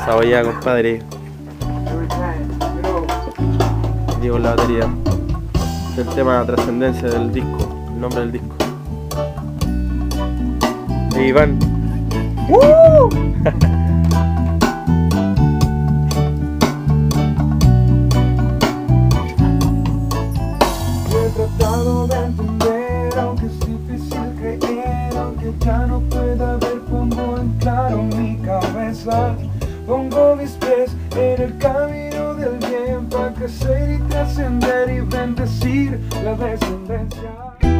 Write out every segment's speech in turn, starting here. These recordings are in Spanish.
Esa olla, compadre. Digo la batería. El tema de trascendencia del disco, el nombre del disco. Hey, Iván. He tratado de entender, aunque es difícil creer, aunque ya no pueda ver, pongo en claro mi cabeza. Pongo mis pies en el camino del bien para crecer y trascender y bendecir la descendencia.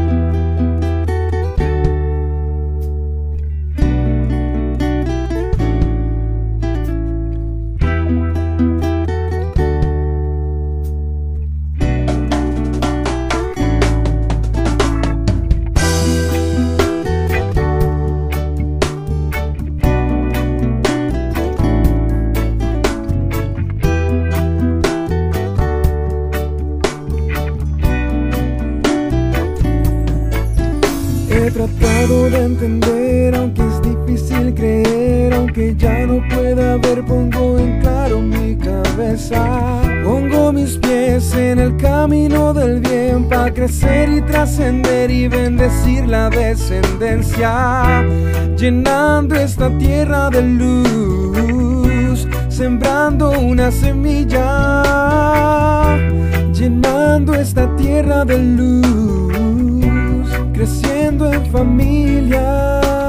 He tratado de entender, aunque es difícil creer, aunque ya no pueda ver, pongo en claro mi cabeza. Pongo mis pies en el camino del bien para crecer y trascender y bendecir la descendencia, llenando esta tierra de luz, sembrando una semilla, llenando esta tierra de luz, creciendo en familia.